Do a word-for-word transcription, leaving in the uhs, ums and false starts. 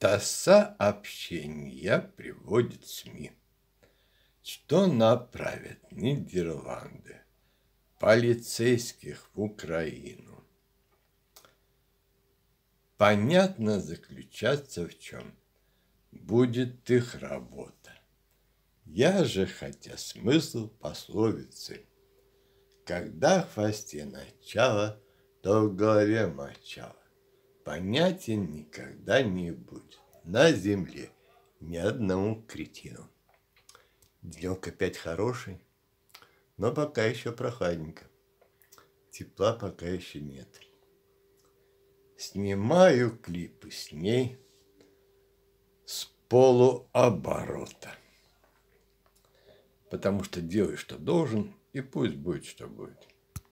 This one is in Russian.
до сообщения приводит СМИ, что направят Нидерланды полицейских в Украину. Понятно заключаться в чем будет их работа. Я же, хотя смысл пословицы: когда в хвосте начало, то в голове мочало, понятен никогда не будет на земле ни одному кретину. Денек опять хороший, но пока еще прохладненько. Тепла пока еще нет. Снимаю клипы с ней с полуоборота, потому что делай, что должен, и пусть будет, что будет.